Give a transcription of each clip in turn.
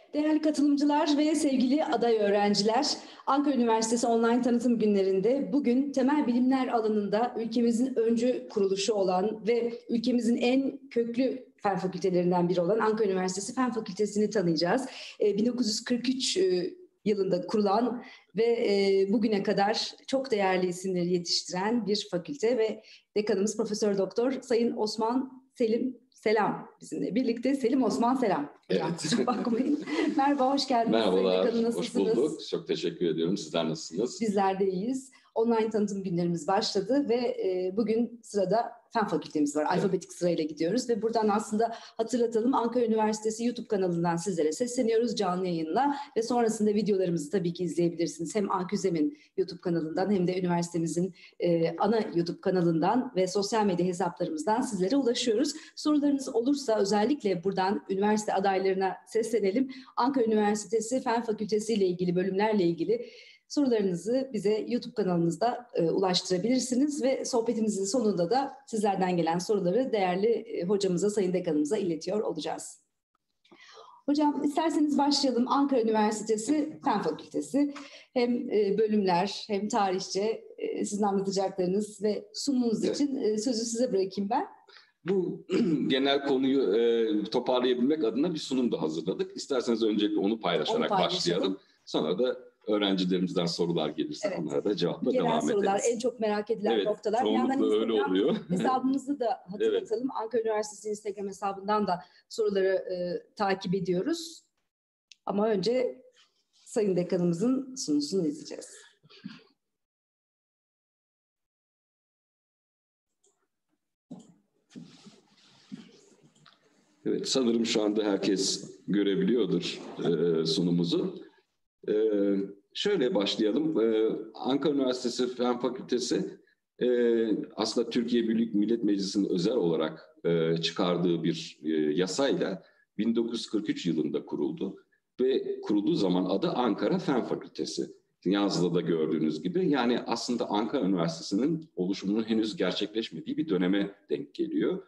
Değerli katılımcılar ve sevgili aday öğrenciler, Ankara Üniversitesi Online Tanıtım Günlerinde bugün temel bilimler alanında ülkemizin öncü kuruluşu olan ve ülkemizin en köklü fen fakültelerinden biri olan Ankara Üniversitesi Fen Fakültesini tanıyacağız. 1943 yılında kurulan ve bugüne kadar çok değerli isimleri yetiştiren bir fakülte ve dekanımız Profesör Doktor Sayın Osman Selam bizimle birlikte. Selim Osman Selam. Evet. Bakmayın. Merhaba, hoş geldiniz. Merhabalar, hoş bulduk. Çok teşekkür ediyorum. Sizler nasılsınız? Bizler de iyiyiz. Online tanıtım günlerimiz başladı ve bugün sırada Fen Fakültemiz var. Alfabetik sırayla gidiyoruz ve buradan aslında hatırlatalım, Ankara Üniversitesi YouTube kanalından sizlere sesleniyoruz canlı yayınla ve sonrasında videolarımızı tabii ki izleyebilirsiniz. Hem AKÜZEM'in YouTube kanalından hem de üniversitemizin ana YouTube kanalından ve sosyal medya hesaplarımızdan sizlere ulaşıyoruz. Sorularınız olursa özellikle buradan üniversite adaylarına seslenelim. Ankara Üniversitesi Fen Fakültesi ile ilgili bölümlerle ilgili sorularınızı bize YouTube kanalımızda ulaştırabilirsiniz ve sohbetimizin sonunda da sizlerden gelen soruları değerli hocamıza, Sayın Dekanımıza iletiyor olacağız. Hocam isterseniz başlayalım. Ankara Üniversitesi Fen Fakültesi. Hem bölümler hem tarihçe sizin anlatacaklarınız ve sunumunuz için sözü size bırakayım ben. Bu genel konuyu toparlayabilmek adına bir sunum da hazırladık. İsterseniz öncelikle onu paylaşarak başlayalım. Sonra da öğrencilerimizden sorular gelirse onlara da cevapla devam ederiz. Sorular en çok merak edilen noktalar. Çoğunlukla öyle oluyor. Hesabımızı da hatırlatalım. Ankara Üniversitesi Instagram hesabından da soruları takip ediyoruz. Ama önce Sayın Dekanımızın sunusunu izleyeceğiz. Evet, sanırım şu anda herkes görebiliyordur sunumuzu. Şöyle başlayalım. Ankara Üniversitesi Fen Fakültesi aslında Türkiye Büyük Millet Meclisi'nin özel olarak çıkardığı bir yasayla 1943 yılında kuruldu. Ve kurulduğu zaman adı Ankara Fen Fakültesi. Yazıda da gördüğünüz gibi. Yani aslında Ankara Üniversitesi'nin oluşumunun henüz gerçekleşmediği bir döneme denk geliyor.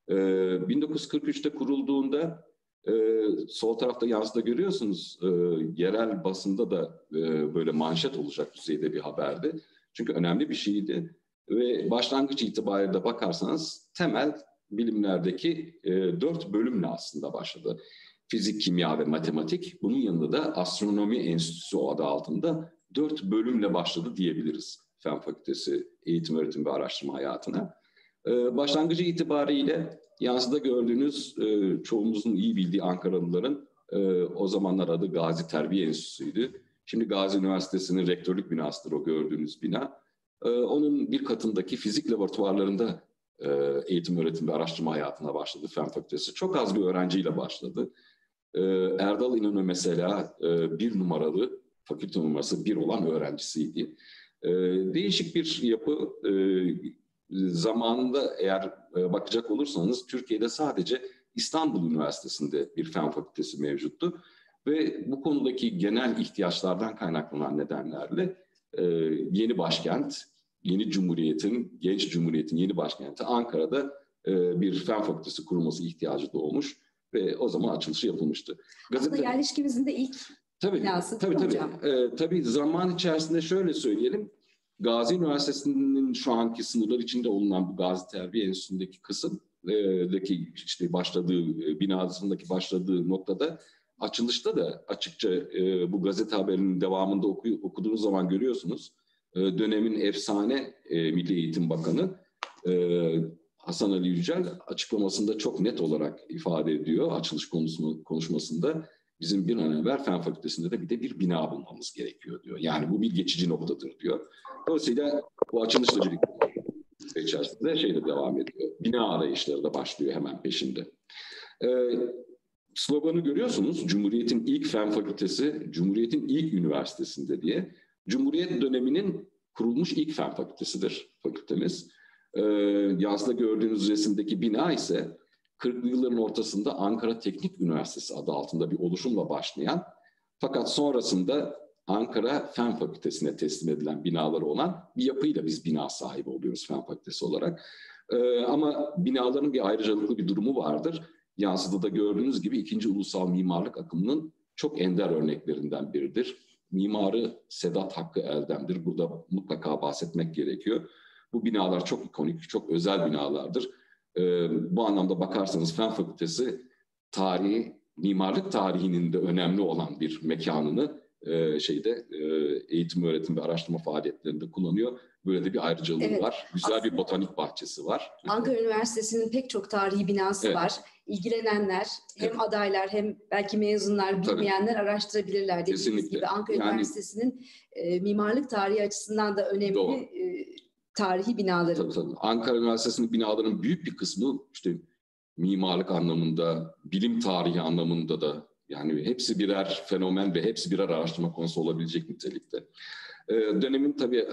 1943'te kurulduğunda sol tarafta yazıda görüyorsunuz, yerel basında da böyle manşet olacak düzeyde bir haberdi. Çünkü önemli bir şeydi ve başlangıç itibariyle bakarsanız temel bilimlerdeki 4 bölümle aslında başladı. Fizik, kimya ve matematik. Bunun yanında da astronomi enstitüsü adı altında 4 bölümle başladı diyebiliriz Fen Fakültesi eğitim, öğretim ve araştırma hayatına. Başlangıcı itibariyle yazıda gördüğünüz çoğumuzun iyi bildiği Ankaralıların o zamanlar adı Gazi Terbiye Enstitüsü'ydü. Şimdi Gazi Üniversitesi'nin rektörlük binasıdır o gördüğünüz bina. Onun bir katındaki fizik laboratuvarlarında eğitim, öğretim ve araştırma hayatına başladı Fen Fakültesi. Çok az bir öğrenciyle başladı. Erdal İnönü mesela bir numaralı, fakülte numarası 1 olan öğrencisiydi. Değişik bir yapı. Zamanında eğer bakacak olursanız Türkiye'de sadece İstanbul Üniversitesi'nde bir fen fakültesi mevcuttu. Ve bu konudaki genel ihtiyaçlardan kaynaklanan nedenlerle yeni başkent, yeni cumhuriyetin, genç cumhuriyetin yeni başkenti Ankara'da bir fen fakültesi kurulması ihtiyacı doğmuş ve o zaman açılışı yapılmıştı. Aslında yerleşkemizin de ilk binası hocam. Tabii zaman içerisinde şöyle söyleyelim. Gazi Üniversitesi'nin şu anki sınırlar içinde olunan bu Gazi Terbiye Enstitüsü'ndeki kısımdaki işte binasındaki başladığı noktada açılışta da açıkça bu gazete haberinin devamında okuduğunuz zaman görüyorsunuz. Dönemin efsane Milli Eğitim Bakanı Hasan Ali Yücel açıklamasında çok net olarak ifade ediyor açılış konuşmasında. Bizim bir an evvel Fen Fakültesi'nde de bir bina bulmamız gerekiyor diyor. Yani bu bir geçici noktadır diyor. Dolayısıyla bu açılışla birlikte içerisinde devam ediyor. Bina arayışları da başlıyor hemen peşinde. Sloganı görüyorsunuz. Cumhuriyet'in ilk Fen Fakültesi, Cumhuriyet'in ilk üniversitesinde diye. Cumhuriyet döneminin kurulmuş ilk Fen Fakültesidir fakültemiz. Yazda gördüğünüz resimdeki bina ise 40'lı yılların ortasında Ankara Teknik Üniversitesi adı altında bir oluşumla başlayan fakat sonrasında Ankara Fen Fakültesi'ne teslim edilen binaları olan bir yapıyla biz bina sahibi oluyoruz Fen Fakültesi olarak. Ama binaların bir ayrıcalıklı bir durumu vardır. Yansıda da gördüğünüz gibi 2. Ulusal Mimarlık Akımı'nın çok ender örneklerinden biridir. Mimarı Sedat Hakkı Eldem'dir. Burada mutlaka bahsetmek gerekiyor. Bu binalar çok ikonik, çok özel binalardır. Bu anlamda bakarsanız Fen Fakültesi tarihi, mimarlık tarihinin de önemli olan bir mekanını eğitim, öğretim ve araştırma faaliyetlerinde kullanıyor. Böyle de bir ayrıcalığı var. Güzel bir botanik bahçesi var. Ankara Üniversitesi'nin pek çok tarihi binası var. İlgilenenler, hem adaylar hem belki mezunlar, bilmeyenler araştırabilirler. Dediğiniz Kesinlikle. gibi Ankara Üniversitesi'nin mimarlık tarihi açısından da önemli tarihi binaları. Tabii. Ankara Üniversitesi'nin binalarının büyük bir kısmı işte mimarlık anlamında, bilim tarihi anlamında da, yani hepsi birer fenomen ve hepsi birer araştırma konusu olabilecek nitelikte. Dönemin tabii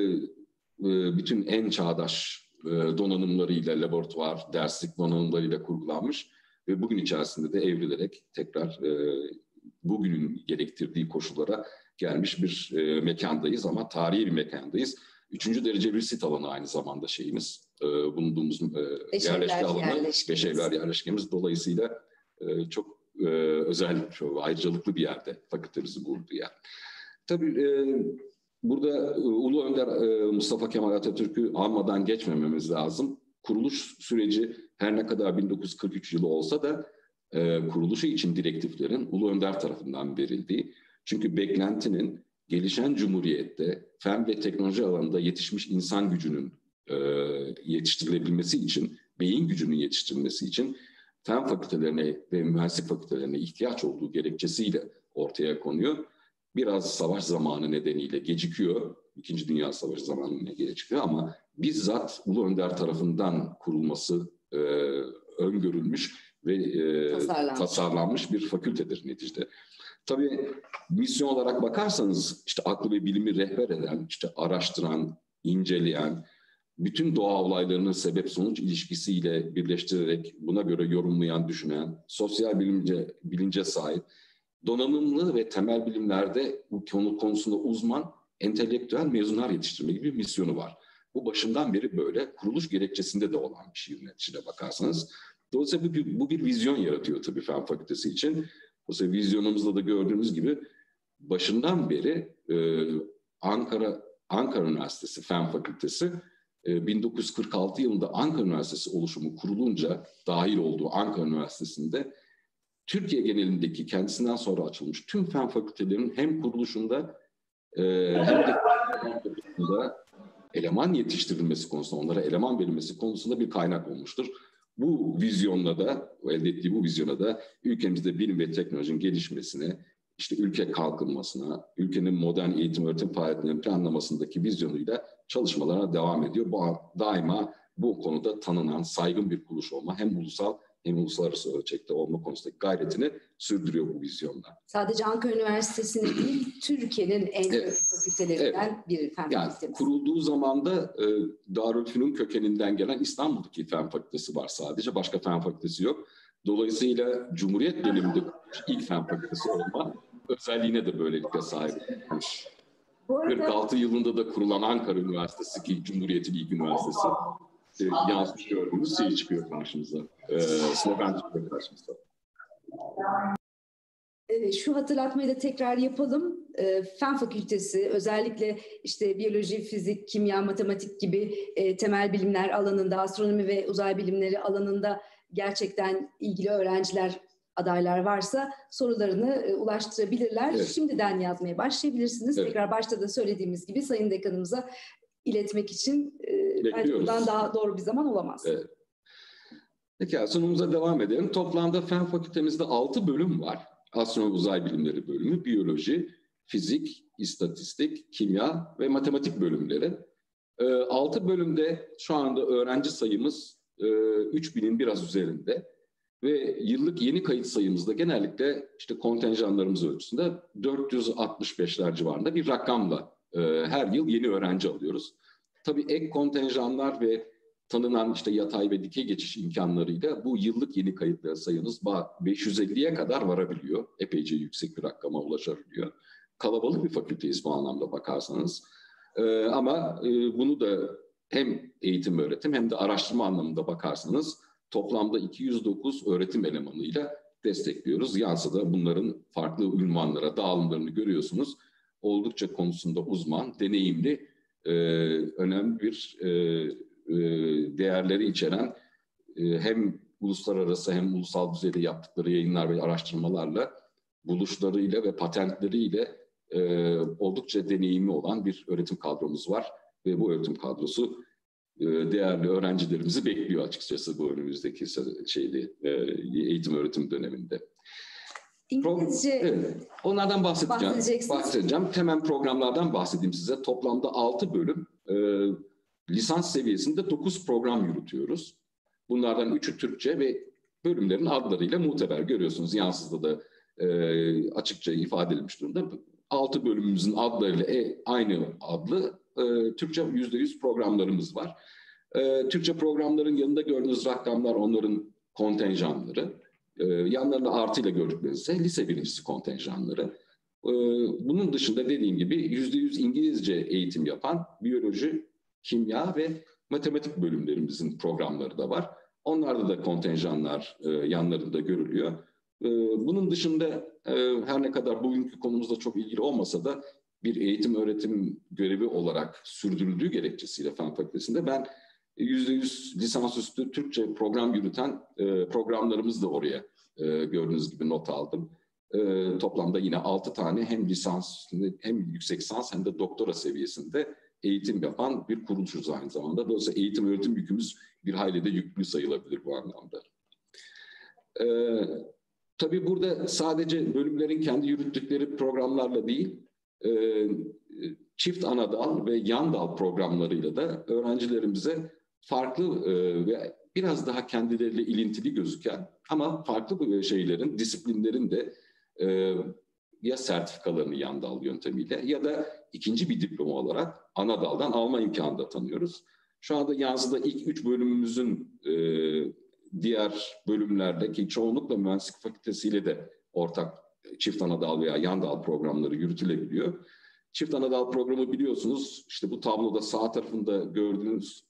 bütün en çağdaş donanımlarıyla, laboratuvar, derslik donanımlarıyla kurgulanmış ve bugün içerisinde de evrilerek tekrar bugünün gerektirdiği koşullara gelmiş bir mekandayız ama tarihi bir mekandayız. 3. derece bir sit alanı aynı zamanda bulunduğumuz yerleşke alanı, Beşevler yerleşkemiz. Dolayısıyla çok özel, çok ayrıcalıklı bir yerde fakültemizin bulunduğu yer. Tabii burada Ulu Önder Mustafa Kemal Atatürk'ü anmadan geçmememiz lazım. Kuruluş süreci her ne kadar 1943 yılı olsa da kuruluşu için direktiflerin Ulu Önder tarafından verildiği. Çünkü beklentinin gelişen cumhuriyette fen ve teknoloji alanında yetişmiş insan gücünün yetiştirilebilmesi için, beyin gücünün yetiştirilmesi için fen fakültelerine ve mühendislik fakültelerine ihtiyaç olduğu gerekçesiyle ortaya konuyor. Biraz savaş zamanı nedeniyle gecikiyor. İkinci Dünya Savaşı zamanına gecikiyor ama bizzat Ulu Önder tarafından kurulması öngörülmüş ve tasarlanmış bir fakültedir neticede. Tabii misyon olarak bakarsanız işte aklı ve bilimi rehber eden, işte araştıran, inceleyen, bütün doğa olaylarının sebep-sonuç ilişkisiyle birleştirerek buna göre yorumlayan, düşünen, sosyal bilince sahip, donanımlı ve temel bilimlerde bu konu konusunda uzman, entelektüel mezunlar yetiştirme gibi bir misyonu var. Bu başından beri böyle, kuruluş gerekçesinde de olan bir şey neticede bakarsanız. Dolayısıyla bu bir vizyon yaratıyor tabii Fen Fakültesi için. Dolayısıyla vizyonumuzda da gördüğümüz gibi başından beri Ankara Üniversitesi Fen Fakültesi 1946 yılında Ankara Üniversitesi oluşumu kurulunca dahil olduğu Ankara Üniversitesi'nde Türkiye genelindeki kendisinden sonra açılmış tüm fen fakültelerinin hem kuruluşunda hem de eleman yetiştirilmesi konusunda, onlara eleman verilmesi konusunda bir kaynak olmuştur. Bu vizyonla da, elde ettiği bu vizyona da ülkemizde bilim ve teknolojinin gelişmesine, işte ülke kalkınmasına, ülkenin modern eğitim öğretim faaliyetlerinin planlamasındaki vizyonuyla çalışmalarına devam ediyor. Daima bu konuda tanınan, saygın bir kuruluş olma, hem ulusal hem uluslararası ölçekte olma konusundaki gayretini sürdürüyor bu vizyonla. Sadece Ankara Üniversitesi'nin değil, Türkiye'nin en büyük fakültelerinden biri fen fakültesi. Yani kurulduğu zaman da Darülfünun kökeninden gelen İstanbul'daki fen fakültesi var sadece. Başka fen fakültesi yok. Dolayısıyla Cumhuriyet döneminde ilk fen fakültesi olma özelliğine de böylelikle sahip. 46 yılında da kurulan Ankara Üniversitesi ki Cumhuriyet'in ilk üniversitesi. Yansımış gördüğümüz şey çıkıyor karşımıza. Slogan çıkıyor karşımıza. Şu hatırlatmayı da tekrar yapalım. Fen Fakültesi özellikle işte biyoloji, fizik, kimya, matematik gibi temel bilimler alanında, astronomi ve uzay bilimleri alanında gerçekten ilgili öğrenciler, adaylar varsa sorularını ulaştırabilirler. Evet. Şimdiden yazmaya başlayabilirsiniz. Evet. Tekrar başta da söylediğimiz gibi Sayın Dekanımıza iletmek için bundan daha doğru bir zaman olamaz. Evet. Peki sunumumuza devam edelim. Toplamda Fen Fakültemizde 6 bölüm var. Astronomi Uzay Bilimleri bölümü, biyoloji, fizik, istatistik, kimya ve matematik bölümleri. 6 bölümde şu anda öğrenci sayımız 3000'in biraz üzerinde ve yıllık yeni kayıt sayımızda genellikle işte kontenjanlarımız ölçüsünde 465'ler civarında bir rakamla her yıl yeni öğrenci alıyoruz. Tabii ek kontenjanlar ve tanınan işte yatay ve dikey geçiş imkanlarıyla bu yıllık yeni kayıtları sayımız 550'ye kadar varabiliyor. Epeyce yüksek bir rakama ulaşabiliyor. Kalabalık bir fakülteyiz bu anlamda bakarsanız. Ama bunu da hem eğitim öğretim hem de araştırma anlamında bakarsanız toplamda 209 öğretim elemanıyla destekliyoruz. Yansıda bunların farklı ünvanlara, dağılımlarını görüyorsunuz. Oldukça konusunda uzman, deneyimli, önemli bir değerleri içeren hem uluslararası hem ulusal düzeyde yaptıkları yayınlar ve araştırmalarla, buluşlarıyla ve patentleriyle oldukça deneyimli olan bir öğretim kadromuz var. Ve bu öğretim kadrosu değerli öğrencilerimizi bekliyor açıkçası bu önümüzdeki eğitim öğretim döneminde. İngilizce evet, onlardan bahsedeceğim. Temel programlardan bahsedeyim size. Toplamda 6 bölüm, lisans seviyesinde 9 program yürütüyoruz. Bunlardan 3'ü Türkçe ve bölümlerin adlarıyla muteber. Görüyorsunuz yansıda da açıkça ifade edilmiş durumda. 6 bölümümüzün adlarıyla aynı adlı Türkçe %100 programlarımız var. Türkçe programların yanında gördüğünüz rakamlar onların kontenjanları. Yanlarında artıyla gördükleriniz ise lise birincisi kontenjanları. Bunun dışında dediğim gibi %100 İngilizce eğitim yapan biyoloji, kimya ve matematik bölümlerimizin programları da var. Onlarda da kontenjanlar yanlarında görülüyor. Bunun dışında her ne kadar bugünkü konumuzda çok ilgili olmasa da bir eğitim öğretim görevi olarak sürdürüldüğü gerekçesiyle Fen Fakültesi'nde ben %100 lisansüstü Türkçe program yürüten programlarımızı da oraya gördüğünüz gibi not aldım. Toplamda yine 6 tane hem lisans hem yüksek lisans hem de doktora seviyesinde eğitim yapan bir kuruluşuz aynı zamanda. Dolayısıyla eğitim öğretim yükümüz bir hayli de yüklü sayılabilir bu anlamda. Tabii burada sadece bölümlerin kendi yürüttükleri programlarla değil, çift ana dal ve yan dal programlarıyla da öğrencilerimize farklı ve biraz daha kendileriyle ilintili gözüken ama farklı şeylerin, disiplinlerin de ya sertifikalarını yan dal yöntemiyle ya da ikinci bir diploma olarak ana daldan alma imkanı da tanıyoruz. Şu anda Yansı'da ilk 3 bölümümüzün diğer bölümlerdeki çoğunlukla mühendislik fakültesiyle de ortak çift ana dal veya yan dal programları yürütülebiliyor. Çift ana dal programı biliyorsunuz işte bu tabloda sağ tarafında gördüğünüz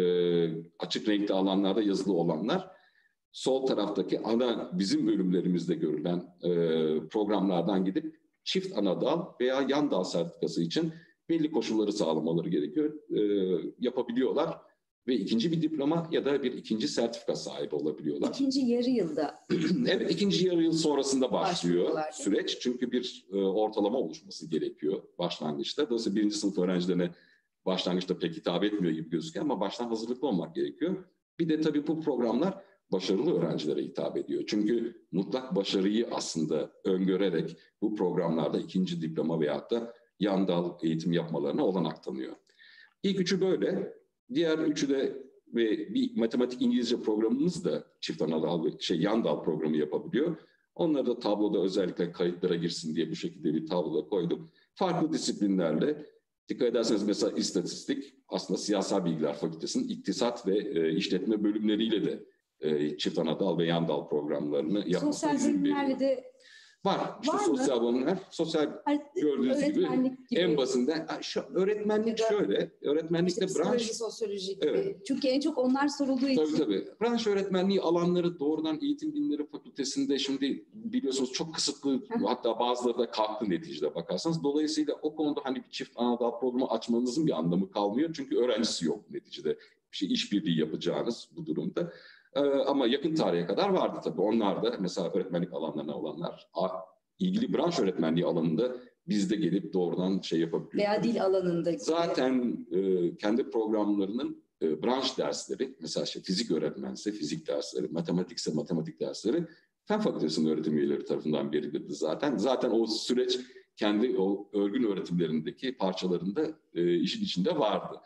açık renkli alanlarda yazılı olanlar. Sol taraftaki bizim bölümlerimizde görülen programlardan gidip çift ana dal veya yan dal sertifikası için belli koşulları sağlamaları gerekiyor. Yapabiliyorlar ve ikinci bir diploma ya da bir ikinci sertifika sahibi olabiliyorlar. İkinci yarı yılda. Evet, ikinci yarı yıl sonrasında başlıyor süreç. Çünkü bir ortalama oluşması gerekiyor başlangıçta. Dolayısıyla birinci sınıf öğrencilerine başlangıçta pek hitap etmiyor gibi gözüküyor ama baştan hazırlıklı olmak gerekiyor. Bir de tabii bu programlar başarılı öğrencilere hitap ediyor. Çünkü mutlak başarıyı aslında öngörerek bu programlarda ikinci diploma veyahut da yan dal eğitim yapmalarına olanak tanıyor. İlk üçü böyle. Diğer üçü de ve bir matematik İngilizce programımız da çift ana dal ve yan dal programı yapabiliyor. Onları da tabloda özellikle kayıtlara girsin diye bu şekilde bir tabloda koydum. Farklı disiplinlerle, dikkat ederseniz mesela istatistik aslında Siyasal Bilgiler Fakültesi'nin iktisat ve işletme bölümleriyle de çift ana dal ve yan dal programlarını yapmasına sosyal bilimlerle de var. İşte sosyal bölümler, gördüğünüz gibi en basında öğretmenlik şöyle, öğretmenlikte işte branş, sosyoloji gibi. Evet. Çünkü en çok onlar sorulduğu için. Tabii. Branş öğretmenliği alanları doğrudan Eğitim Bilimleri Fakültesi'nde şimdi biliyorsunuz çok kısıtlı, hatta bazıları da kalktı neticede bakarsanız. Dolayısıyla o konuda hani bir çift ana dal programı açmanızın bir anlamı kalmıyor. Çünkü öğrencisi yok neticede. İşbirliği yapacağınız bu durumda. Ama yakın tarihe kadar vardı tabii. Onlar da mesela öğretmenlik alanlarına olanlar, ilgili branş öğretmenliği alanında bizde gelip doğrudan yapabiliyor. Veya dil alanında. Zaten kendi programlarının branş dersleri, mesela fizik öğretmense fizik dersleri, matematikse matematik dersleri Fen Fakültesi'nin öğretim üyeleri tarafından verilirdi zaten. Zaten o süreç kendi o örgün öğretimlerindeki parçalarında işin içinde vardı.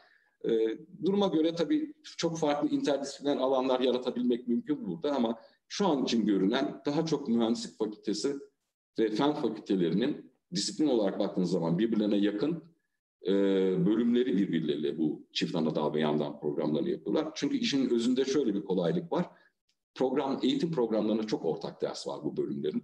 Duruma göre tabii çok farklı interdisipliner alanlar yaratabilmek mümkün burada ama şu an için görünen daha çok mühendislik fakültesi ve fen fakültelerinin disiplin olarak baktığınız zaman birbirlerine yakın bölümleri birbirleriyle bu çift ana dal ve yandan programlarını yapıyorlar. Çünkü işin özünde şöyle bir kolaylık var. Eğitim programlarında çok ortak ders var bu bölümlerin.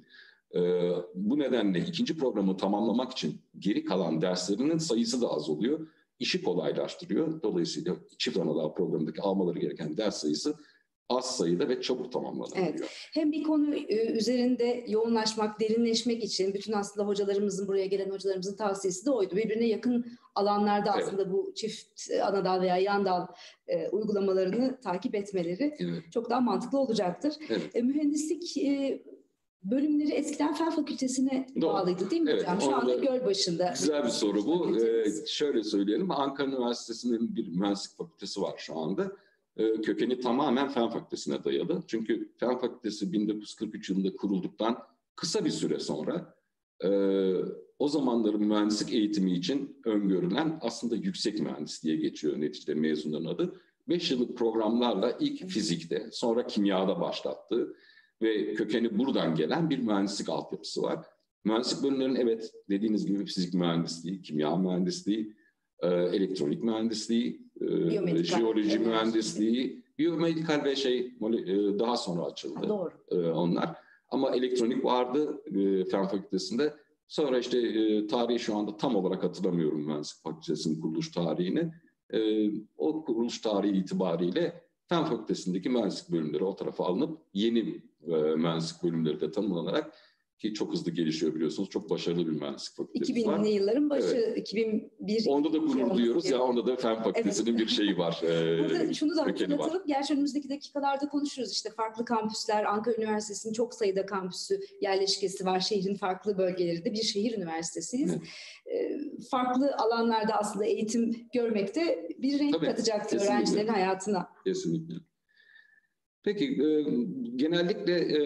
Bu nedenle ikinci programı tamamlamak için geri kalan derslerinin sayısı da az oluyor. İşi kolaylaştırıyor. Dolayısıyla çift ana dal programındaki almaları gereken ders sayısı az sayıda ve çabuk tamamlanabiliyor. Evet. Hem bir konu üzerinde yoğunlaşmak, derinleşmek için bütün aslında hocalarımızın, buraya gelen hocalarımızın tavsiyesi de oydu. Birbirine yakın alanlarda aslında bu çift ana dal veya yan dal uygulamalarını takip etmeleri çok daha mantıklı olacaktır. Evet. Mühendislik bölümleri eskiden Fen Fakültesi'ne bağlıydı değil mi hocam? Şu anda Gölbaşı'nda. Güzel bir soru bu. Şöyle söyleyelim, Ankara Üniversitesi'nin bir mühendislik fakültesi var şu anda. Kökeni tamamen Fen Fakültesi'ne dayalı. Çünkü Fen Fakültesi 1943 yılında kurulduktan kısa bir süre sonra o zamanların mühendislik eğitimi için öngörülen aslında yüksek mühendisliğe geçiyor neticede mezunların adı. 5 yıllık programlarla ilk fizikte, sonra kimyada başlattığı ve kökeni buradan gelen bir mühendislik altyapısı var. Mühendislik bölümlerinin evet dediğiniz gibi fizik mühendisliği, kimya mühendisliği, elektronik mühendisliği, jeoloji mühendisliği, biyomedikal ve daha sonra açıldı. Doğru. Onlar. Ama elektronik vardı Fen Fakültesi'nde. Sonra tarihi şu anda tam olarak hatırlamıyorum mühendislik fakültesinin kuruluş tarihini. O kuruluş tarihi itibariyle Fen Fakültesi'ndeki mühendislik bölümleri o tarafa alınıp yeni mühendislik bölümleri de tanımlanarak, ki çok hızlı gelişiyor biliyorsunuz. Çok başarılı bir mühendislik fakültesi var. 2000'li yılların başı, evet. 2001. Onda da gurur duyuyoruz ya, onda da Fen Fakültesi'nin bir şeyi var. Burada şunu da hatırlatalım. Gerçi önümüzdeki dakikalarda konuşuruz. İşte farklı kampüsler, Ankara Üniversitesi'nin çok sayıda kampüsü, yerleşkesi var. Şehrin farklı bölgelerinde bir şehir üniversitesiyiz. Evet. Farklı alanlarda aslında eğitim görmekte bir renk katacaktır öğrencilerin hayatına. Kesinlikle. Peki genellikle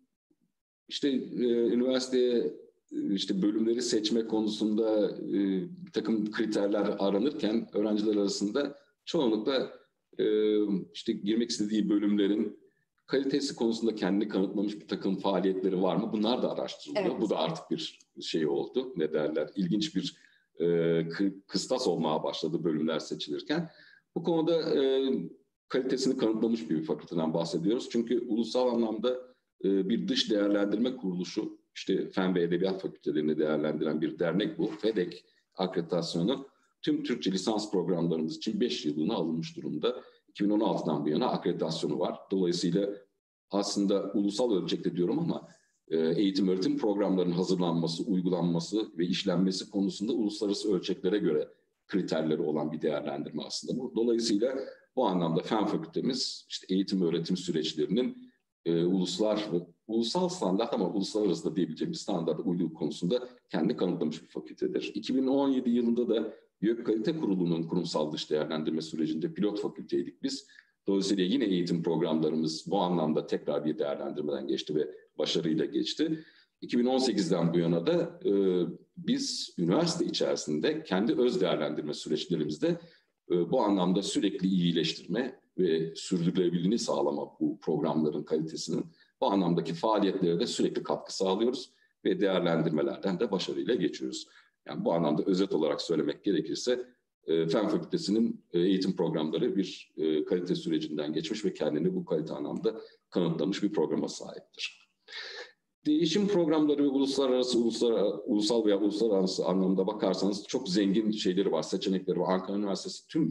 üniversiteye bölümleri seçme konusunda bir takım kriterler aranırken öğrenciler arasında çoğunlukla girmek istediği bölümlerin kalitesi konusunda kendini kanıtlamış bir takım faaliyetleri var mı? Bunlar da araştırılıyor. Evet. Bu da artık bir şey oldu. Ne derler? İlginç bir kıstas olmaya başladı bölümler seçilirken. Bu konuda kalitesini kanıtlamış bir fakülteden bahsediyoruz. Çünkü ulusal anlamda bir dış değerlendirme kuruluşu, Fen ve Edebiyat Fakültelerini değerlendiren bir dernek bu. FEDEK akreditasyonu tüm Türkçe lisans programlarımız için 5 yıllığına alınmış durumda. 2016'dan bu yana akreditasyonu var. Dolayısıyla aslında ulusal ölçekte diyorum ama eğitim öğretim programlarının hazırlanması, uygulanması ve işlenmesi konusunda uluslararası ölçeklere göre kriterleri olan bir değerlendirme aslında bu. Dolayısıyla bu anlamda Fen Fakültemiz eğitim öğretim süreçlerinin ulusal standart ama uluslararası da diyebileceğimiz standarta uyduğu konusunda kendi kanıtlamış bir fakültedir. 2017 yılında da YÖK Kalite Kurulu'nun kurumsal dış değerlendirme sürecinde pilot fakülteydik biz. Dolayısıyla yine eğitim programlarımız bu anlamda tekrar bir değerlendirmeden geçti ve başarıyla geçti. 2018'den bu yana da biz üniversite içerisinde kendi öz değerlendirme süreçlerimizde bu anlamda sürekli iyileştirme ve sürdürülebilirliğini sağlama bu programların kalitesinin bu anlamdaki faaliyetlere de sürekli katkı sağlıyoruz ve değerlendirmelerden de başarıyla geçiyoruz. Yani bu anlamda özet olarak söylemek gerekirse Fen Fakültesi'nin eğitim programları bir kalite sürecinden geçmiş ve kendini bu kalite anlamda kanıtlamış bir programa sahiptir. Değişim programları ve ulusal veya uluslararası anlamda bakarsanız çok zengin şeyleri var, seçenekleri var. Ankara Üniversitesi tüm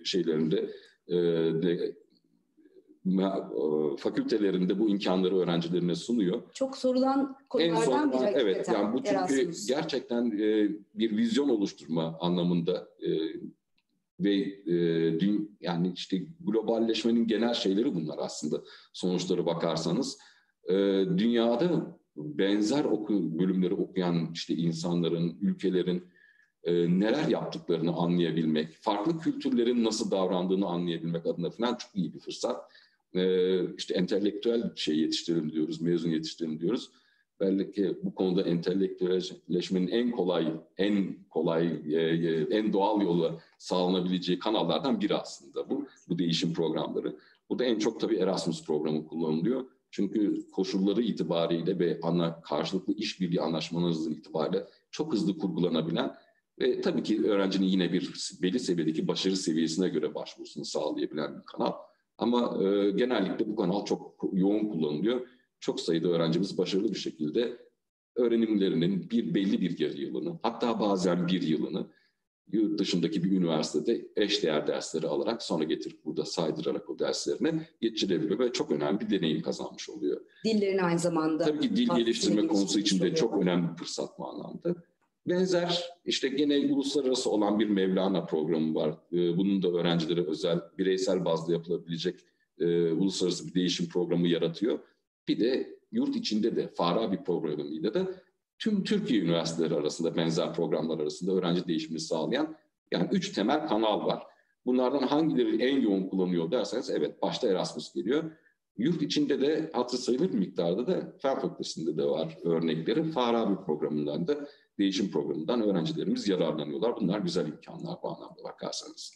fakültelerinde bu imkanları öğrencilerine sunuyor. Çok sorulan konulardan biri hakikaten. Evet, yani bu çünkü gerçekten bir vizyon oluşturma anlamında ve yani globalleşmenin genel şeyleri bunlar aslında. Sonuçları bakarsanız dünyada benzer bölümleri okuyan insanların, ülkelerin neler yaptıklarını anlayabilmek, farklı kültürlerin nasıl davrandığını anlayabilmek adına falan çok iyi bir fırsat. Entelektüel yetiştirelim diyoruz, mezun yetiştirelim diyoruz. Belki bu konuda entelektüelleşmenin en doğal yolu sağlanabileceği kanallardan biri aslında bu değişim programları. Burada en çok tabii Erasmus programı kullanılıyor. Çünkü koşulları itibariyle ve karşılıklı işbirliği anlaşmalarının itibariyle çok hızlı kurgulanabilen ve tabii ki öğrencinin yine belli seviyedeki başarı seviyesine göre başvurusunu sağlayabilen bir kanal. Ama genellikle bu kanal çok yoğun kullanılıyor. Çok sayıda öğrencimiz başarılı bir şekilde öğrenimlerinin belli bir yarı yılını, hatta bazen bir yılını yurt dışındaki bir üniversitede eşdeğer dersleri alarak sonra getirip burada saydırarak o derslerine geçirebiliyor ve çok önemli bir deneyim kazanmış oluyor. Dillerini aynı zamanda. Tabii ki dil geliştirme konusu için de çok önemli bir fırsat bu anlamda. Benzer işte gene uluslararası olan bir Mevlana programı var. Bunun da öğrencilere özel, bireysel bazda yapılabilecek uluslararası bir değişim programı yaratıyor. Bir de yurt içinde de Farabi programıyla da tüm Türkiye üniversiteleri arasında benzer programlar arasında öğrenci değişimini sağlayan yani 3 temel kanal var. Bunlardan hangileri en yoğun kullanıyor derseniz evet başta Erasmus geliyor. Yurt içinde de hatırı sayılır bir miktarda da Fen Fakültesi'nde de var örnekleri. Farabi programından da değişim programından öğrencilerimiz yararlanıyorlar. Bunlar güzel imkanlar bu anlamda bakarsanız.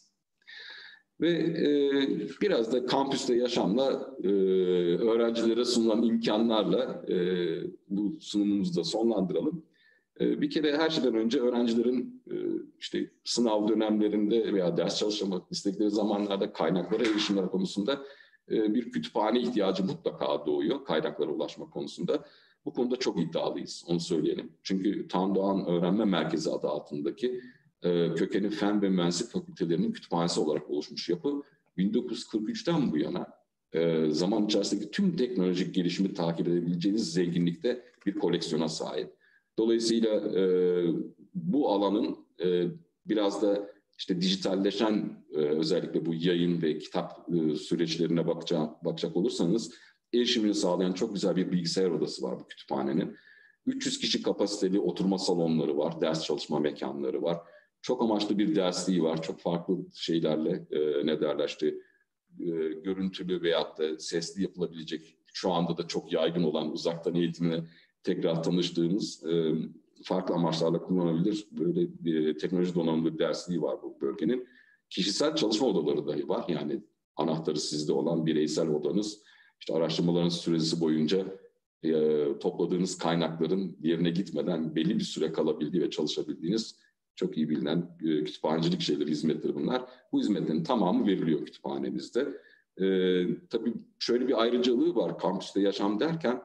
Ve biraz da kampüste yaşamla öğrencilere sunulan imkanlarla bu sunumumuzu da sonlandıralım. Bir kere her şeyden önce öğrencilerin işte sınav dönemlerinde veya ders çalışmak istedikleri zamanlarda kaynaklara erişimler konusunda bir kütüphane ihtiyacı mutlaka doğuyor kaynaklara ulaşma konusunda. Bu konuda çok iddialıyız, onu söyleyelim. Çünkü Tan Doğan Öğrenme Merkezi adı altındaki kökeni fen ve mühendislik fakültelerinin kütüphanesi olarak oluşmuş yapı 1943'ten bu yana zaman içerisindeki tüm teknolojik gelişimi takip edebileceğiniz zenginlikte bir koleksiyona sahip. Dolayısıyla bu alanın biraz da işte dijitalleşen özellikle bu yayın ve kitap süreçlerine bakacak olursanız erişimini sağlayan çok güzel bir bilgisayar odası var bu kütüphanenin. 300 kişi kapasiteli oturma salonları var, ders çalışma mekanları var. Çok amaçlı bir dersliği var, çok farklı şeylerle ne derler işte görüntülü veyahut da sesli yapılabilecek şu anda da çok yaygın olan uzaktan eğitimle tekrar tanıştığımız farklı amaçlarla kullanılabilir böyle teknoloji donanımlı bir dersliği var bu bölgenin. Kişisel çalışma odaları dahi var. Yani anahtarı sizde olan bireysel odanız, işte araştırmaların süresi boyunca topladığınız kaynakların yerine gitmeden belli bir süre kalabildiği ve çalışabildiğiniz çok iyi bilinen kütüphanecilik şeyleri, hizmetleri bunlar. Bu hizmetlerin tamamı veriliyor kütüphanemizde. Tabii şöyle bir ayrıcalığı var kampüste yaşam derken,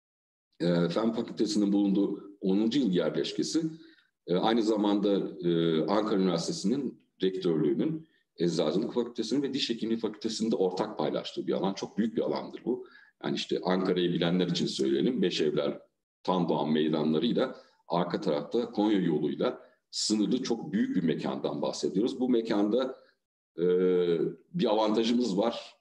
Fen Fakültesi'nin bulunduğu 10. yıl yerleşkesi aynı zamanda Ankara Üniversitesi'nin rektörlüğünün, Eczacılık Fakültesi'nin ve Diş Hekimliği Fakültesi'nin de ortak paylaştığı bir alan. Çok büyük bir alandır bu. Yani işte Ankara'yı bilenler için söyleyelim. Beşevler, Tan Doğan meydanlarıyla arka tarafta Konya yoluyla sınırlı çok büyük bir mekandan bahsediyoruz. Bu mekanda bir avantajımız var.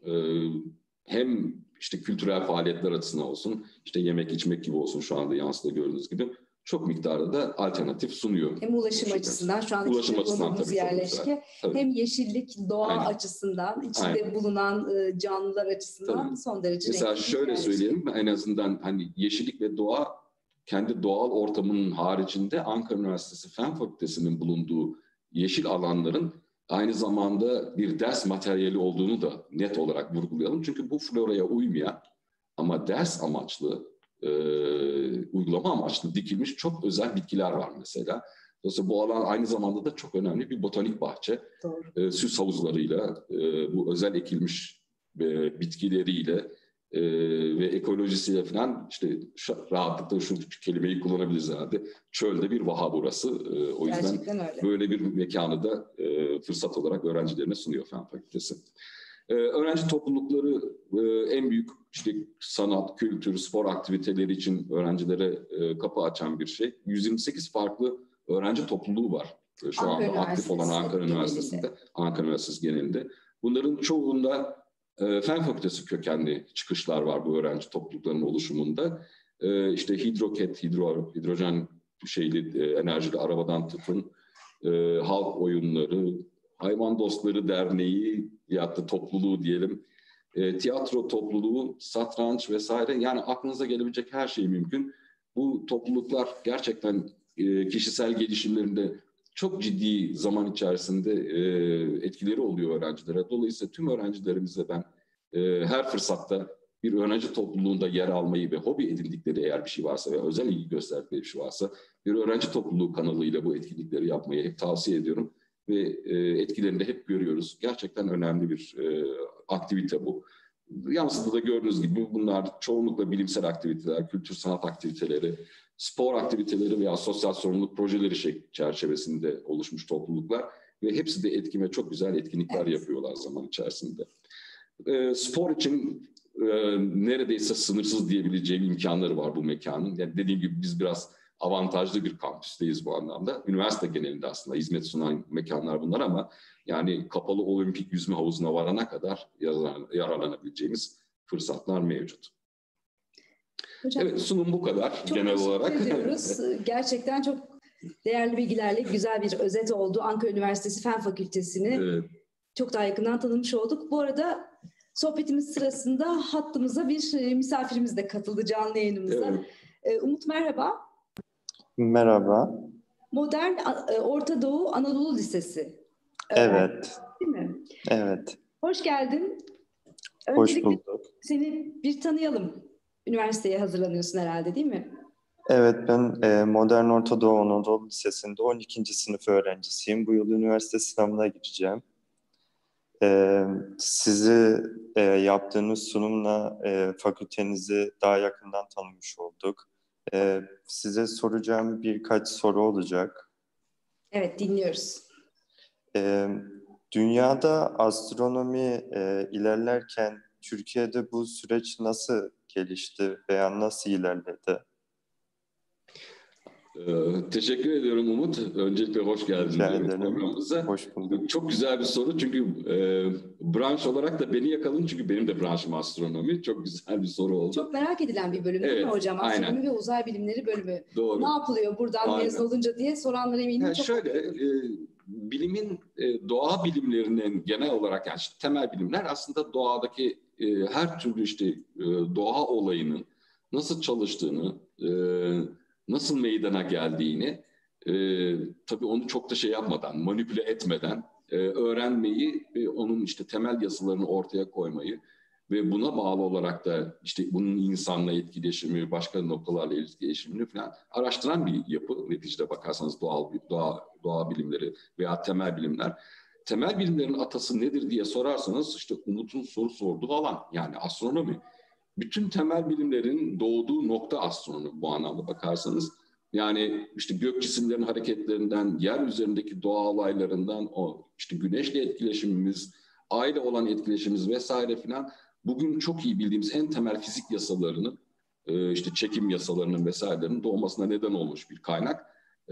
Hem işte kültürel faaliyetler açısından olsun, işte yemek içmek gibi olsun şu anda yansıda gördüğünüz gibi çok miktarda da alternatif sunuyor. Hem ulaşım açısından şu an ulaşım açısından bulunduğumuz yerleşke, hem yeşillik, doğa Aynen. açısından, içinde Aynen. bulunan canlılar açısından Tabii. son derece mesela renkli şöyle yerleşke. söyleyelim, en azından hani yeşillik ve doğa kendi doğal ortamının haricinde Ankara Üniversitesi Fen Fakültesi'nin bulunduğu yeşil alanların aynı zamanda bir ders materyali olduğunu da net olarak vurgulayalım. Çünkü bu floraya uymayan ama ders amaçlı, uygulama amaçlı dikilmiş çok özel bitkiler var mesela. Dolayısıyla bu alan aynı zamanda da çok önemli bir botanik bahçe. Süs havuzlarıyla, bu özel ekilmiş bitkileriyle ve ekolojisiyle falan işte rahatlıkla şu kelimeyi kullanabiliriz herhalde. Çölde bir vaha burası. O yüzden böyle bir mekanı da fırsat olarak öğrencilerine sunuyor Fen Fakültesi. Öğrenci toplulukları en büyük işte sanat, kültür, spor aktiviteleri için öğrencilere kapı açan bir şey. 128 farklı öğrenci topluluğu var şu anda aktif olan Ankara Üniversitesi'nde, Ankara Üniversitesi genelinde. Bunların çoğunda Fen Fakültesi kökenli çıkışlar var bu öğrenci topluluklarının oluşumunda. İşte hidroket, hidrojen enerjili arabadan tutun, halk oyunları, Hayvan Dostları Derneği ya da topluluğu diyelim, tiyatro topluluğu, satranç vesaire, yani aklınıza gelebilecek her şey mümkün. Bu topluluklar gerçekten kişisel gelişimlerinde çok ciddi zaman içerisinde etkileri oluyor öğrencilere. Dolayısıyla tüm öğrencilerimize ben her fırsatta bir öğrenci topluluğunda yer almayı ve hobi edindikleri eğer bir şey varsa ve özel ilgi gösterdikleri bir şey varsa bir öğrenci topluluğu kanalıyla bu etkinlikleri yapmayı hep tavsiye ediyorum. Ve etkilerini de hep görüyoruz. Gerçekten önemli bir aktivite bu. Yansıda da gördüğünüz gibi bunlar çoğunlukla bilimsel aktiviteler, kültür sanat aktiviteleri, spor aktiviteleri veya sosyal sorumluluk projeleri çerçevesinde oluşmuş topluluklar ve hepsi de etkin ve çok güzel etkinlikler yapıyorlar zaman içerisinde. Spor için neredeyse sınırsız diyebileceğim imkanları var bu mekanın. Yani dediğim gibi biz biraz avantajlı bir kampüsteyiz bu anlamda. Üniversite genelinde aslında hizmet sunan mekanlar bunlar ama yani kapalı olimpik yüzme havuzuna varana kadar yararlanabileceğimiz fırsatlar mevcut. Hocam, evet, sunum bu kadar genel olarak. Çok teşekkür ediyoruz. Gerçekten çok değerli bilgilerle güzel bir özet oldu. Ankara Üniversitesi Fen Fakültesi'ni çok daha yakından tanımış olduk. Bu arada sohbetimiz sırasında hattımıza bir misafirimiz de katıldı canlı yayınımıza. Umut merhaba. Merhaba. Modern Orta Doğu Anadolu Lisesi. Evet. Değil mi? Evet. Hoş geldin. Hoş bulduk. Seni bir tanıyalım. Üniversiteye hazırlanıyorsun herhalde, değil mi? Evet, ben Modern Orta Doğu Anadolu Lisesi'nde 12. sınıf öğrencisiyim. Bu yıl üniversite sınavına gireceğim. Sizi yaptığınız sunumla fakültenizi daha yakından tanımış olduk. Size soracağım birkaç soru olacak. Evet, dinliyoruz. Dünyada astronomi ilerlerken Türkiye'de bu süreç nasıl gelişti veya nasıl ilerledi? Teşekkür ediyorum Umut. Öncelikle hoş geldin programımıza. Hoş bulduk. Çok güzel bir soru çünkü branş olarak da beni yakaladın çünkü benim de branşım astronomi. Çok güzel bir soru oldu. Çok merak edilen bir bölüm değil mi hocam? Astronomi ve uzay bilimleri bölümü. Doğru. Ne yapılıyor buradan mezun olunca diye soranlara eminim çok. Şöyle, bilimin, doğa bilimlerinin genel olarak yani temel bilimler aslında doğadaki her türlü doğa olayının nasıl çalıştığını, nasıl meydana geldiğini, tabii onu çok da yapmadan, manipüle etmeden öğrenmeyi ve onun temel yasalarını ortaya koymayı ve buna bağlı olarak da bunun insanla etkileşimi, başka noktalarla etkileşimini falan araştıran bir yapı. Neticede bakarsanız doğa bilimleri veya temel bilimler. Temel bilimlerin atası nedir diye sorarsanız Umut'un soru sorduğu alan yani astronomi. Bütün temel bilimlerin doğduğu nokta astronomi bu anlamda bakarsanız. Yani gök cisimlerin hareketlerinden, yer üzerindeki doğa olaylarından, güneşle etkileşimimiz, ayla olan etkileşimimiz vesaire filan bugün çok iyi bildiğimiz en temel fizik yasalarının, çekim yasalarının vesairelerinin doğmasına neden olmuş bir kaynak.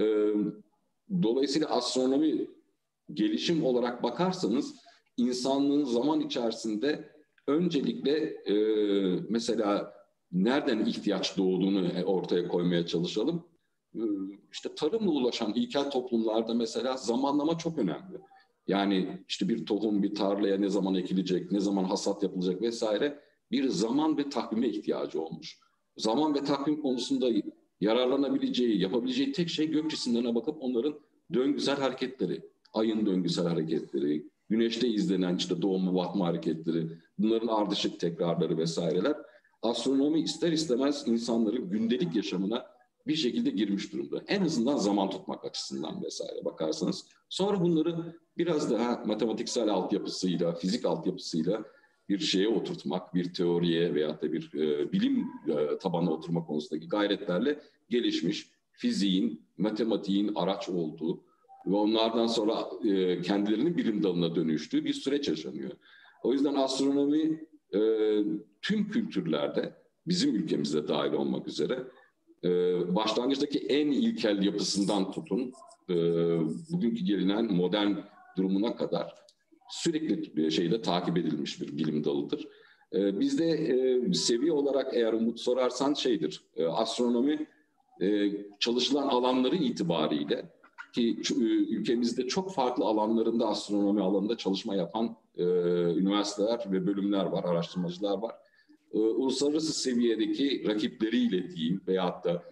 Dolayısıyla astronomi gelişim olarak bakarsanız insanlığın zaman içerisinde öncelikle mesela nereden ihtiyaç doğduğunu ortaya koymaya çalışalım. Tarımla ulaşan ilkel toplumlarda mesela zamanlama çok önemli. Yani bir tohum bir tarlaya ne zaman ekilecek, ne zaman hasat yapılacak vesaire bir zaman ve takvime ihtiyacı olmuş. Zaman ve takvim konusunda yararlanabileceği, yapabileceği tek şey gök cisimlerine bakıp onların döngüsel hareketleri, ayın döngüsel hareketleri, güneşte izlenen doğum ve batma hareketleri, bunların ardışık tekrarları vesaireler. Astronomi ister istemez insanların gündelik yaşamına bir şekilde girmiş durumda. En azından zaman tutmak açısından vesaire bakarsanız. Sonra bunları biraz daha matematiksel altyapısıyla, fizik altyapısıyla bir şeye oturtmak, bir teoriye veyahut da bir bilim tabanına oturma konusundaki gayretlerle gelişmiş fiziğin, matematiğin araç olduğu ve onlardan sonra kendilerinin bilim dalına dönüştüğü bir süreç yaşanıyor. O yüzden astronomi tüm kültürlerde, bizim ülkemizde dahil olmak üzere, başlangıçtaki en ilkel yapısından tutun, bugünkü gelinen modern durumuna kadar sürekli takip edilmiş bir bilim dalıdır. Bizde seviye olarak eğer Umut sorarsan astronomi çalışılan alanları itibariyle ki ülkemizde çok farklı alanlarında astronomi alanında çalışma yapan üniversiteler ve bölümler var, araştırmacılar var. Uluslararası seviyedeki rakipleriyle diyeyim veyahut da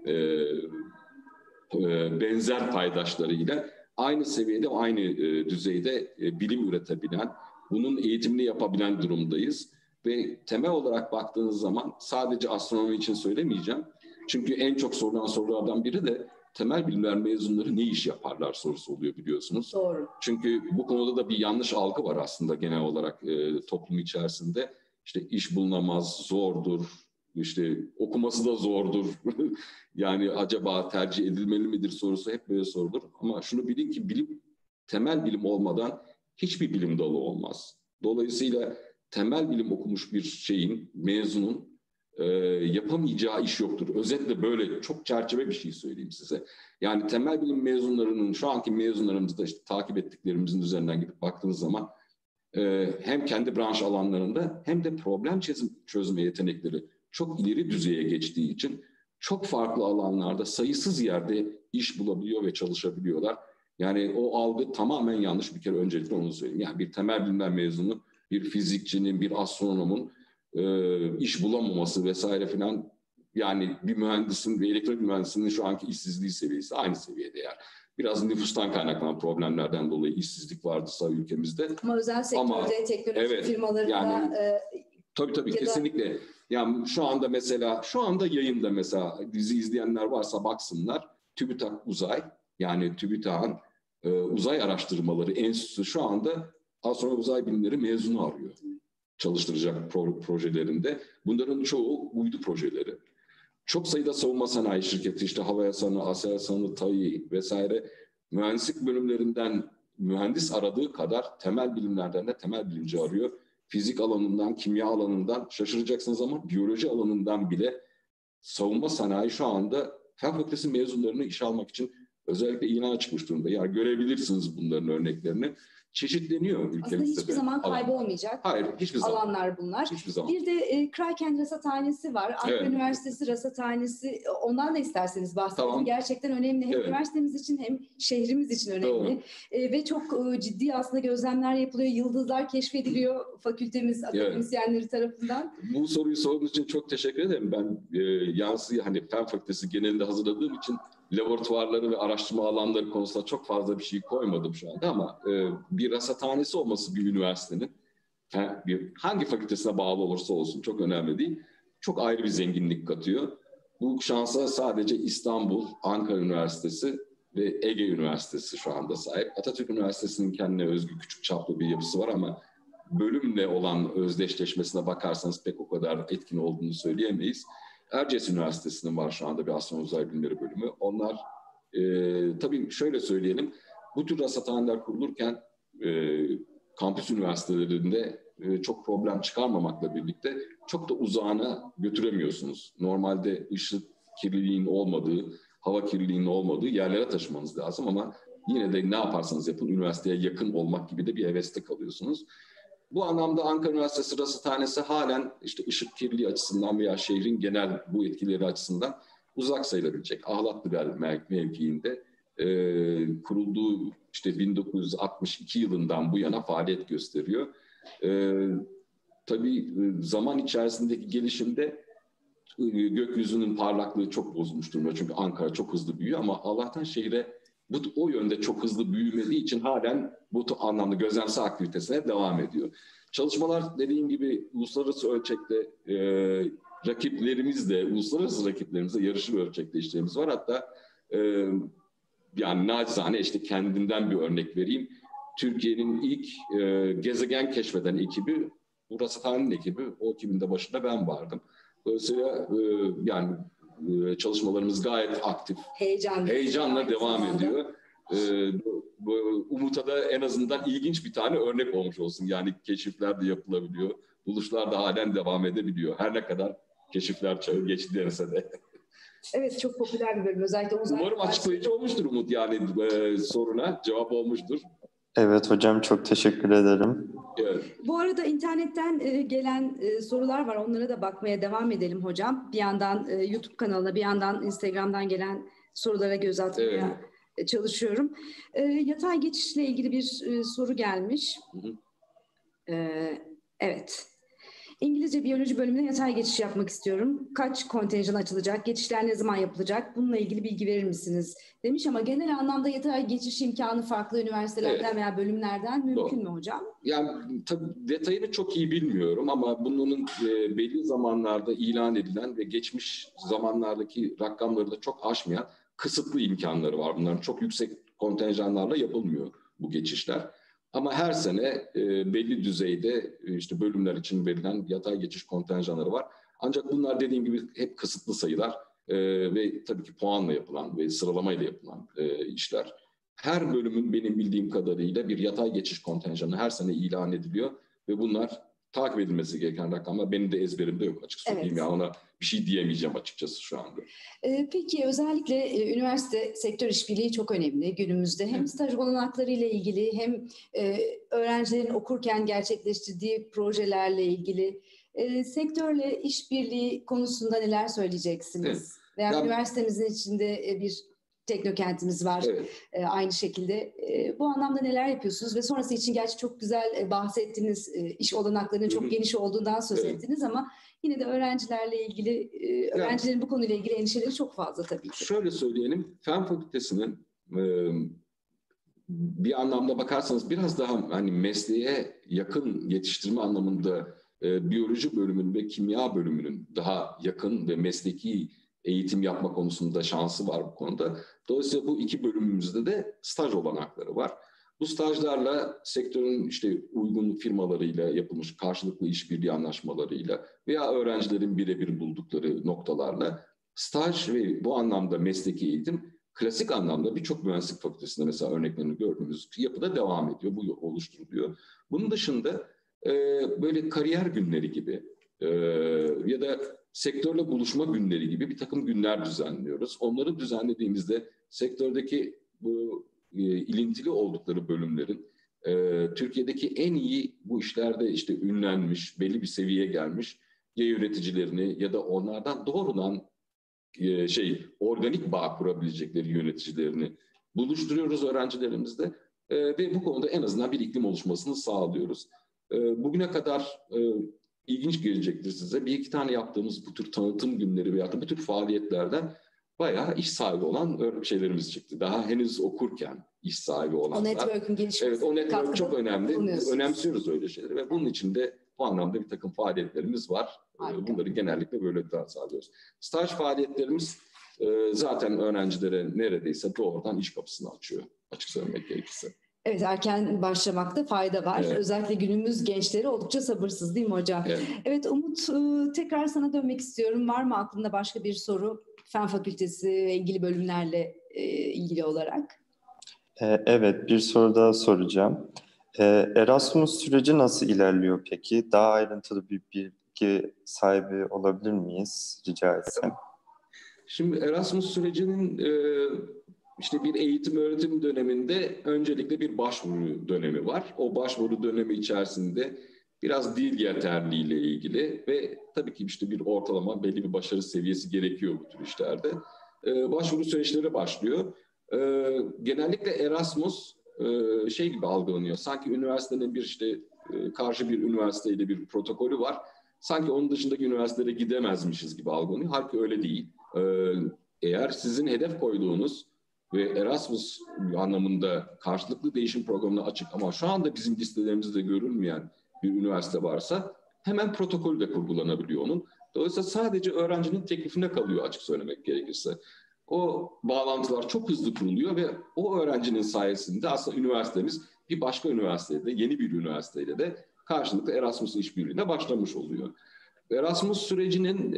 benzer paydaşlarıyla aynı seviyede, aynı düzeyde bilim üretebilen, bunun eğitimini yapabilen durumdayız. Ve temel olarak baktığınız zaman sadece astronomi için söylemeyeceğim. Çünkü en çok sorulan sorulardan biri de temel bilimler mezunları ne iş yaparlar sorusu oluyor biliyorsunuz. Doğru. Çünkü bu konuda da bir yanlış algı var aslında genel olarak toplum içerisinde. İş bulunamaz, zordur, İşte okuması da zordur. Yani acaba tercih edilmeli midir sorusu hep böyle sorulur. Ama şunu bilin ki bilim, temel bilim olmadan hiçbir bilim dalı olmaz. Dolayısıyla temel bilim okumuş bir şeyin, mezunun yapamayacağı iş yoktur. Özetle böyle çok çerçeve bir şey söyleyeyim size. Yani temel bilim mezunlarının, şu anki mezunlarımızda işte takip ettiklerimizin üzerinden gidip baktığınız zaman hem kendi branş alanlarında hem de problem çözme yetenekleri çok ileri düzeye geçtiği için çok farklı alanlarda sayısız yerde iş bulabiliyor ve çalışabiliyorlar. Yani o algı tamamen yanlış, bir kere öncelikle onu söyleyeyim. Yani bir temel bilimler mezunu, bir fizikçinin, bir astronomun iş bulamaması vesaire filan, yani bir mühendisin, bir elektrik mühendisinin şu anki işsizliği seviyesi aynı seviyede yani. Biraz nüfustan kaynaklanan problemlerden dolayı işsizlik varsa ülkemizde. Ama özel sektörde, teknoloji firmalarında... Yani, tabii kesinlikle. Yani şu anda yayında mesela dizi izleyenler varsa baksınlar. TÜBİTAK Uzay, yani TÜBİTAK'ın Uzay Araştırmaları Enstitüsü şu anda astronomi uzay bilimleri mezunu arıyor. Çalıştıracak projelerinde. Bunların çoğu uydu projeleri. Çok sayıda savunma sanayi şirketi, işte Havelsan'ı, Aselsan'ı, TAİ vesaire mühendislik bölümlerinden mühendis aradığı kadar temel bilimlerden de temel bilimci arıyor. Fizik alanından, kimya alanından, şaşıracaksınız ama biyoloji alanından bile savunma sanayi şu anda Fen Fakültesi mezunlarını işe almak için özellikle ilana çıkmış durumda. Yani görebilirsiniz bunların örneklerini. Çeşitleniyor ülkemizde. Aslında hiçbir zaman kaybolmayacak. Hayır, hiçbir zaman. Alanlar bunlar. Hiçbir zaman. Bir de Kraken Rasathanesi var. Ankara Evet. Üniversitesi Rasathanesi. Ondan da isterseniz bahsedin. Tamam. Gerçekten önemli. Hem üniversitemiz için hem şehrimiz için önemli. Ve çok ciddi aslında gözlemler yapılıyor. Yıldızlar keşfediliyor fakültemiz akademisyenleri tarafından. Bu soruyu sorduğunuz için çok teşekkür ederim. Ben hani Fen Fakültesi genelinde hazırladığım için laboratuvarları ve araştırma alanları konusunda çok fazla bir şey koymadım şu anda ama bir rasathanesi olması bir üniversitenin, hangi fakültesine bağlı olursa olsun çok önemli değil, çok ayrı bir zenginlik katıyor. Bu şansa sadece İstanbul, Ankara Üniversitesi ve Ege Üniversitesi şu anda sahip. Atatürk Üniversitesi'nin kendine özgü küçük çaplı bir yapısı var ama bölümle olan özdeşleşmesine bakarsanız pek o kadar etkin olduğunu söyleyemeyiz. Erciyes Üniversitesi'nin var şu anda bir astronomi uzay bilimleri bölümü. Onlar tabii şöyle söyleyelim, bu tür rasathaneler kurulurken kampüs üniversitelerinde çok problem çıkarmamakla birlikte çok da uzağına götüremiyorsunuz. Normalde ışık kirliliğinin olmadığı, hava kirliliğinin olmadığı yerlere taşımanız lazım ama yine de ne yaparsanız yapın üniversiteye yakın olmak gibi de bir heveste kalıyorsunuz. Bu anlamda Ankara Üniversitesi Rasathanesi halen işte ışık kirliliği açısından veya şehrin genel bu etkileri açısından uzak sayılabilecek. Ahlatlıbel mevkiinde kurulduğu işte 1962 yılından bu yana faaliyet gösteriyor. Tabii zaman içerisindeki gelişimde gökyüzünün parlaklığı çok bozulmuş durumda. Çünkü Ankara çok hızlı büyüyor ama Allah'tan şehre o yönde çok hızlı büyümediği için halen bu anlamda gözlemsel aktivitesine devam ediyor. Çalışmalar dediğim gibi uluslararası ölçekte rakiplerimizle, uluslararası rakiplerimizle yarışır ölçekte işlerimiz var. Hatta yani naçizane işte kendimden bir örnek vereyim. Türkiye'nin ilk gezegen keşfeden ekibi, bu rasathanenin ekibi, o ekibin de başında ben vardım. Dolayısıyla yani çalışmalarımız gayet aktif. Heyecanla devam ediyor. Umut'a da en azından ilginç bir tane örnek olmuş olsun. Yani keşifler de yapılabiliyor. Buluşlar da halen devam edebiliyor. Her ne kadar keşifler çağı geçti dense de. Evet, çok popüler bir bölüm. Özellikle uzay. Umarım açıklayıcı olmuştur Umut, yani soruna cevap olmuştur. Evet hocam, çok teşekkür ederim. Evet. Bu arada internetten gelen sorular var. Onlara da bakmaya devam edelim hocam. Bir yandan YouTube kanalına, bir yandan Instagram'dan gelen sorulara göz atmaya çalışıyorum. Yatay geçişle ilgili bir soru gelmiş. Evet. İngilizce biyoloji bölümüne yatay geçiş yapmak istiyorum. Kaç kontenjan açılacak? Geçişler ne zaman yapılacak? Bununla ilgili bilgi verir misiniz? Demiş ama genel anlamda yatay geçiş imkanı farklı üniversitelerden veya bölümlerden mümkün mü hocam? Yani tabii detayını çok iyi bilmiyorum ama bunun belli zamanlarda ilan edilen ve geçmiş zamanlardaki rakamları da çok aşmayan kısıtlı imkanları var. Bunların çok yüksek kontenjanlarla yapılmıyor bu geçişler. Ama her sene belli düzeyde işte bölümler için verilen yatay geçiş kontenjanları var. Ancak bunlar dediğim gibi hep kısıtlı sayılar ve tabii ki puanla yapılan ve sıralamayla yapılan işler. Her bölümün benim bildiğim kadarıyla bir yatay geçiş kontenjanı her sene ilan ediliyor ve bunlar takip edilmesi gereken rakamlar. Benim de ezberimde yok, açık söyleyeyim. Evet. Ya ona bir şey diyemeyeceğim açıkçası şu anda. Peki özellikle üniversite sektör işbirliği çok önemli günümüzde. Hem staj olanakları ile ilgili hem öğrencilerin okurken gerçekleştirdiği projelerle ilgili sektörle işbirliği konusunda neler söyleyeceksiniz? Evet. Veya üniversitemizin içinde bir teknokentimiz var. Evet. Aynı şekilde bu anlamda neler yapıyorsunuz ve sonrası için gerçi çok güzel bahsettiniz, iş olanaklarının çok geniş olduğundan söz ettiniz ama yine de öğrencilerle ilgili, öğrencilerin bu konuyla ilgili endişeleri çok fazla tabii ki. Şöyle söyleyelim, Fen Fakültesi'nin bir anlamda bakarsanız biraz daha hani mesleğe yakın yetiştirme anlamında biyoloji bölümünün ve kimya bölümünün daha yakın ve mesleki eğitim yapma konusunda şansı var bu konuda. Dolayısıyla bu iki bölümümüzde de staj olanakları var. Bu stajlarla sektörün işte uygun firmalarıyla yapılmış karşılıklı işbirliği anlaşmalarıyla veya öğrencilerin birebir buldukları noktalarla staj ve bu anlamda mesleki eğitim klasik anlamda birçok mühendislik fakültesinde mesela örneklerini gördüğümüz yapıda devam ediyor. Bu oluşturuluyor. Bunun dışında böyle kariyer günleri gibi ya da sektörle buluşma günleri gibi bir takım günler düzenliyoruz. Onları düzenlediğimizde sektördeki bu ilintili oldukları bölümlerin Türkiye'deki en iyi bu işlerde işte ünlenmiş, belli bir seviyeye gelmiş ya üreticilerini ya da onlardan doğrudan organik bağ kurabilecekleri yöneticilerini buluşturuyoruz öğrencilerimizle ve bu konuda en azından bir iklim oluşmasını sağlıyoruz. Bugüne kadar ilginç gelecektir size. Bir iki tane yaptığımız bu tür tanıtım günleri veya da bu tür faaliyetlerden bayağı iş sahibi olan şeylerimiz çıktı. Daha henüz okurken iş sahibi olanlar. O network'ün gelişmesi. Evet, o network çok önemli. Önemsiyoruz öyle şeyleri ve bunun için de bu anlamda bir takım faaliyetlerimiz var. Harika. Bunları genellikle böyle sağlıyoruz. Staj faaliyetlerimiz zaten öğrencilere neredeyse doğrudan iş kapısını açıyor, açık söylemek gerekirse. Evet, erken başlamakta fayda var. Evet. Özellikle günümüz gençleri oldukça sabırsız değil mi hocam? Evet, evet Umut, tekrar sana dönmek istiyorum. Var mı aklında başka bir soru Fen Fakültesi ve ilgili bölümlerle ilgili olarak? Evet, bir soru daha soracağım. Erasmus süreci nasıl ilerliyor peki? Daha ayrıntılı bir bilgi sahibi olabilir miyiz rica etsem? Şimdi Erasmus sürecinin işte bir eğitim öğretim döneminde öncelikle bir başvuru dönemi var. O başvuru dönemi içerisinde biraz dil yeterliliğiyle ilgili ve tabii ki işte bir ortalama belli bir başarı seviyesi gerekiyor bu tür işlerde. Başvuru süreçleri başlıyor. Genellikle Erasmus şey gibi algılanıyor. Sanki üniversitenin bir işte karşı bir üniversiteyle bir protokolü var. Sanki onun dışındaki üniversitelere gidemezmişiz gibi algılanıyor. Halbuki öyle değil. Eğer sizin hedef koyduğunuz ve Erasmus anlamında karşılıklı değişim programına açık ama şu anda bizim listelerimizde görülmeyen bir üniversite varsa hemen protokolü de kurgulanabiliyor onun. Dolayısıyla sadece öğrencinin teklifine kalıyor açık söylemek gerekirse. O bağlantılar çok hızlı kuruluyor ve o öğrencinin sayesinde aslında üniversitemiz bir başka üniversitede, yeni bir üniversiteyle de karşılıklı Erasmus işbirliğine başlamış oluyor. Erasmus sürecinin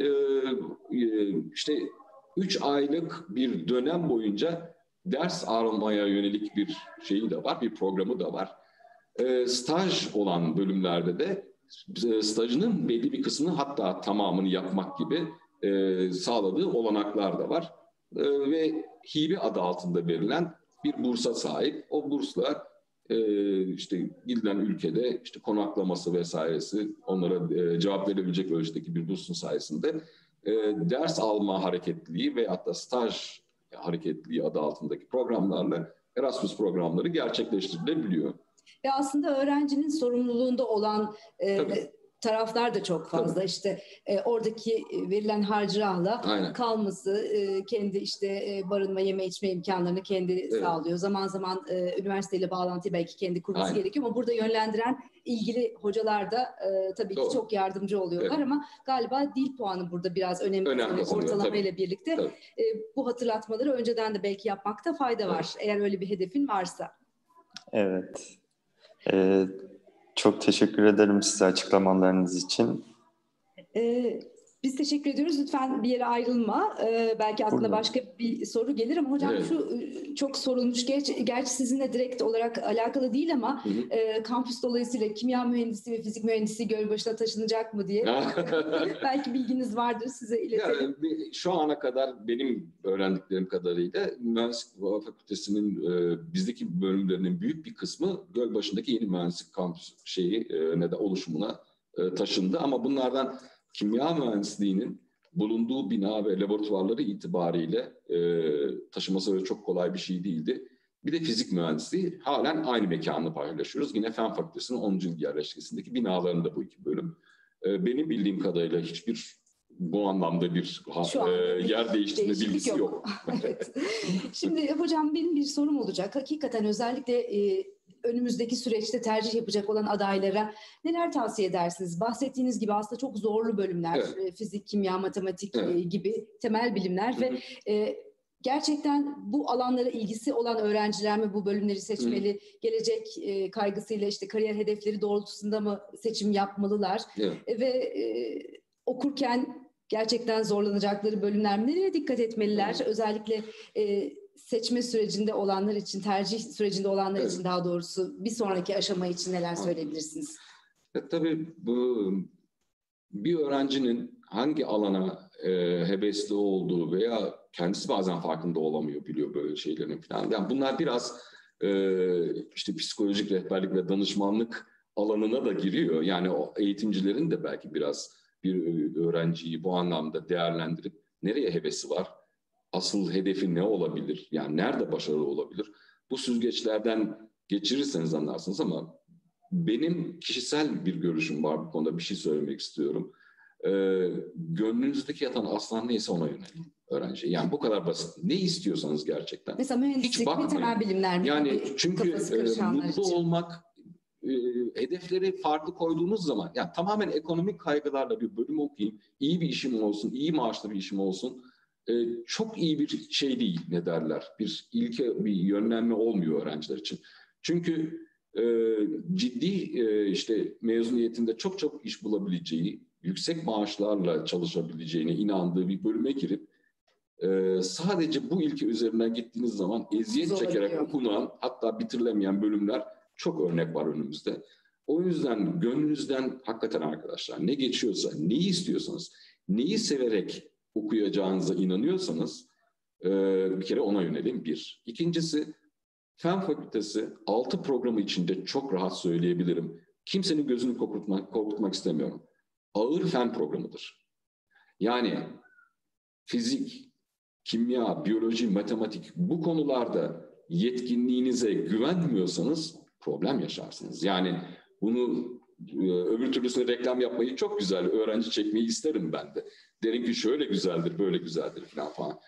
işte 3 aylık bir dönem boyunca ders almaya yönelik bir şeyi de var, bir programı da var. Staj olan bölümlerde de stajının belli bir kısmını hatta tamamını yapmak gibi sağladığı olanaklar da var. Ve hibe adı altında verilen bir bursa sahip. O bursla işte gidilen ülkede işte konaklaması vesairesi onlara cevap verebilecek ölçüdeki bir bursun sayesinde ders alma hareketliliği veyahut da staj hareketliliği adı altındaki programlarla Erasmus programları gerçekleştirilebiliyor. Ve aslında öğrencinin sorumluluğunda olan taraflar da çok fazla. Tabii. İşte oradaki verilen harcırahla kalması, kendi işte barınma, yeme içme imkanlarını kendi sağlıyor. Zaman zaman üniversiteyle bağlantıyı belki kendi kurması gerekiyor ama burada yönlendiren ilgili hocalar da tabii ki çok yardımcı oluyorlar ama galiba dil puanı burada biraz önemli ortalamayla birlikte. Bu hatırlatmaları önceden de belki yapmakta fayda var eğer öyle bir hedefin varsa. Evet. Çok teşekkür ederim size açıklamalarınız için. Biz teşekkür ediyoruz. Lütfen bir yere ayrılma. Belki aklına başka bir soru gelir ama hocam şu çok sorulmuş. Gerçi sizinle direkt olarak alakalı değil ama kampüs dolayısıyla kimya mühendisi ve fizik mühendisi Gölbaşı'na taşınacak mı diye. Belki bilginiz vardır, size iletelim. Şu ana kadar benim öğrendiklerim kadarıyla Mühendislik Fakültesi'nin bizdeki bölümlerinin büyük bir kısmı Gölbaşı'ndaki yeni mühendislik kampüs oluşumuna taşındı. Ama bunlardan kimya mühendisliğinin bulunduğu bina ve laboratuvarları itibariyle taşıması öyle çok kolay bir şey değildi. Bir de fizik mühendisliği halen aynı mekanını paylaşıyoruz. Yine Fen Fakültesi'nin 10. yıl yerleşkesindeki binalarında bu iki bölüm. Benim bildiğim kadarıyla hiçbir bu anlamda bir yer değiştirme bilgisi yok. Evet. Şimdi hocam benim bir sorum olacak. Hakikaten özellikle önümüzdeki süreçte tercih yapacak olan adaylara neler tavsiye edersiniz? Bahsettiğiniz gibi aslında çok zorlu bölümler, fizik, kimya, matematik gibi temel bilimler ve gerçekten bu alanlara ilgisi olan öğrenciler mi bu bölümleri seçmeli? Gelecek kaygısıyla işte kariyer hedefleri doğrultusunda mı seçim yapmalılar? Ve okurken gerçekten zorlanacakları bölümler mi? Nereye dikkat etmeliler? Özellikle seçme sürecinde olanlar için, tercih sürecinde olanlar için daha doğrusu bir sonraki aşama için neler söyleyebilirsiniz? Tabii bu bir öğrencinin hangi alana hevesli olduğu veya kendisi bazen farkında olamıyor, biliyor böyle şeylerin falan. Yani bunlar biraz işte psikolojik rehberlik ve danışmanlık alanına da giriyor. Yani o eğitimcilerin de belki biraz bir öğrenciyi bu anlamda değerlendirip nereye hevesi var? Asıl hedefi ne olabilir? Yani nerede başarılı olabilir? Bu süzgeçlerden geçirirseniz anlarsınız ama benim kişisel bir görüşüm var bu konuda, bir şey söylemek istiyorum. Gönlünüzdeki yatan aslan neyse ona yönelin öğrenci. Yani bu kadar basit. Ne istiyorsanız gerçekten. Mesela mühendislik mi, temel bilimler mi? Yani çünkü mutlu olmak, hedefleri farklı koyduğunuz zaman, yani tamamen ekonomik kaygılarla bir bölüm okuyayım, iyi bir işim olsun, iyi maaşlı bir işim olsun, çok iyi bir şey değil, ne derler. Bir ilke, bir yönlenme olmuyor öğrenciler için. Çünkü ciddi işte mezuniyetinde çok çok iş bulabileceği, yüksek maaşlarla çalışabileceğine inandığı bir bölüme girip sadece bu ilke üzerinden gittiğiniz zaman eziyet çekerek okunan, hatta bitirilemeyen bölümler çok örnek var önümüzde. O yüzden gönlünüzden hakikaten arkadaşlar ne geçiyorsa, neyi istiyorsanız, neyi severek okuyacağınıza inanıyorsanız bir kere ona yönelin bir. İkincisi, Fen Fakültesi 6 programı içinde çok rahat söyleyebilirim. Kimsenin gözünü korkutmak istemiyorum. Ağır fen programıdır. Yani fizik, kimya, biyoloji, matematik bu konularda yetkinliğinize güvenmiyorsanız problem yaşarsınız. Yani bunu öbür türlüsüne reklam yapmayı çok güzel, öğrenci çekmeyi isterim ben de. Derim ki şöyle güzeldir, böyle güzeldir falan.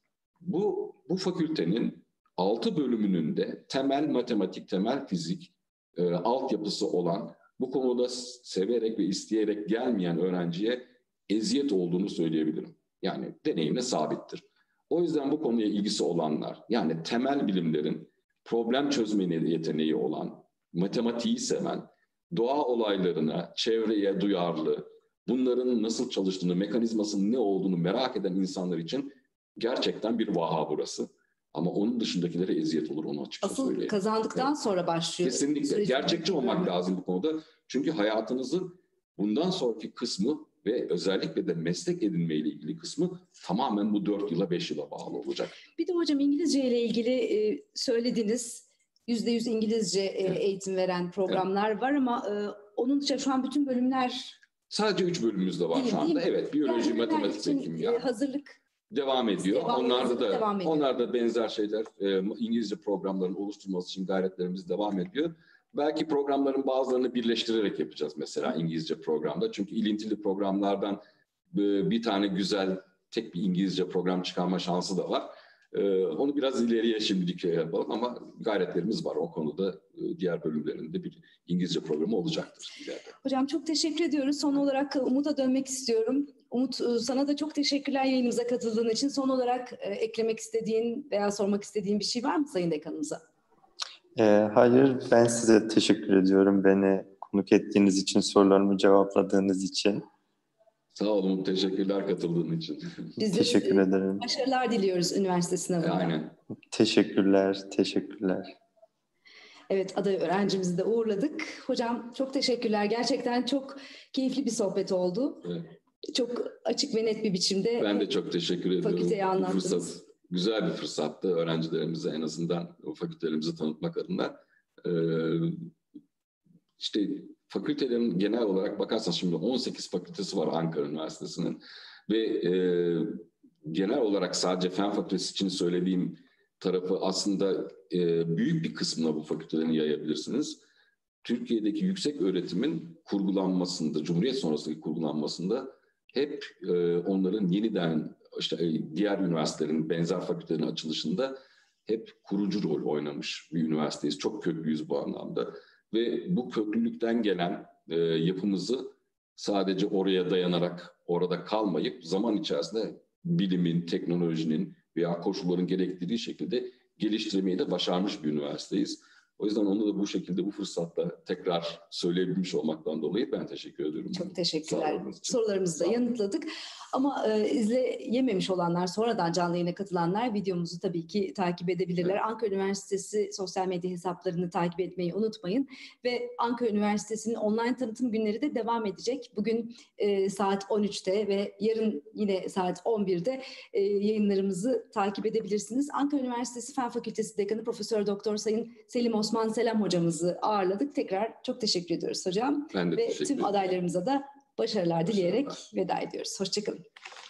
Bu fakültenin 6 bölümünün de temel matematik, temel fizik altyapısı olan, bu konuda severek ve isteyerek gelmeyen öğrenciye eziyet olduğunu söyleyebilirim. Yani deneyimle sabittir. O yüzden bu konuya ilgisi olanlar, yani temel bilimlerin problem çözme yeteneği olan, matematiği seven, doğa olaylarına, çevreye duyarlı, bunların nasıl çalıştığını, mekanizmasının ne olduğunu merak eden insanlar için gerçekten bir vaha burası. Ama onun dışındakilere eziyet olur, onu açıkça söyleyeyim. Asıl kazandıktan sonra başlıyor. Kesinlikle. Gerçekçi olmak lazım bu konuda. Çünkü hayatınızın bundan sonraki kısmı ve özellikle de meslek edinmeyle ilgili kısmı tamamen bu 4 yıla 5 yıla bağlı olacak. Bir de hocam İngilizce ile ilgili söylediniz. %100 İngilizce eğitim veren programlar var ama onun dışında şu an bütün bölümler... Sadece 3 bölümümüz de var şu anda. Evet, biyoloji, yani matematik ve kimya. Hazırlık devam ediyor. Onlar da benzer şeyler, İngilizce programların oluşturulması için gayretlerimiz devam ediyor. Belki programların bazılarını birleştirerek yapacağız mesela İngilizce programda. Çünkü ilintili programlardan bir tane güzel tek bir İngilizce program çıkarma şansı da var. Onu biraz ileriye şimdilik yapalım ama gayretlerimiz var o konuda. Diğer bölümlerinde bir İngilizce programı olacaktır ileride. Hocam çok teşekkür ediyoruz. Son olarak Umut'a dönmek istiyorum. Umut, sana da çok teşekkürler yayınımıza katıldığın için. Son olarak eklemek istediğin veya sormak istediğin bir şey var mı Sayın Dekanımıza? Hayır, ben size teşekkür ediyorum. Beni konuk ettiğiniz için, sorularımı cevapladığınız için. Sağ olun, teşekkürler katıldığın için. Biz de Teşekkür ederim. başarılar diliyoruz üniversite sınavında. Aynen. Teşekkürler. Evet, aday öğrencimizi de uğurladık. Hocam çok teşekkürler. Gerçekten çok keyifli bir sohbet oldu. Evet. Çok açık ve net bir biçimde Ben de çok teşekkür ediyorum. fakülteyi anlattınız. Fırsat, güzel bir fırsattı öğrencilerimize en azından o fakültelerimizi tanıtmak adına. İşte fakültelerin genel olarak bakarsanız şimdi 18 fakültesi var Ankara Üniversitesi'nin ve genel olarak sadece Fen Fakültesi için söylediğim tarafı aslında büyük bir kısmına bu fakültelerin yayabilirsiniz. Türkiye'deki yüksek öğretimin kurgulanmasında, Cumhuriyet sonrasındaki kurgulanmasında hep onların yeniden işte diğer üniversitelerin benzer fakültelerin açılışında hep kurucu rol oynamış bir üniversiteyiz. Çok köklüyüz bu anlamda. Ve bu köklülükten gelen yapımızı sadece oraya dayanarak orada kalmayıp zaman içerisinde bilimin, teknolojinin veya koşulların gerektirdiği şekilde geliştirmeyi de başarmış bir üniversiteyiz. O yüzden onu da bu şekilde, bu fırsatta tekrar söyleyebilmiş olmaktan dolayı ben teşekkür ediyorum. Çok teşekkürler. Sorularımızı da yanıtladık. Ama izleyememiş olanlar, sonradan canlı yayına katılanlar videomuzu tabii ki takip edebilirler. Evet. Ankara Üniversitesi sosyal medya hesaplarını takip etmeyi unutmayın. Ve Ankara Üniversitesi'nin online tanıtım günleri de devam edecek. Bugün saat 13'te ve yarın yine saat 11'de yayınlarımızı takip edebilirsiniz. Ankara Üniversitesi Fen Fakültesi Dekanı Profesör Doktor Sayın Selim Osman Selam hocamızı ağırladık. Tekrar çok teşekkür ediyoruz hocam. Ben de ve tüm adaylarımıza da başarılar dileyerek veda ediyoruz. Hoşçakalın.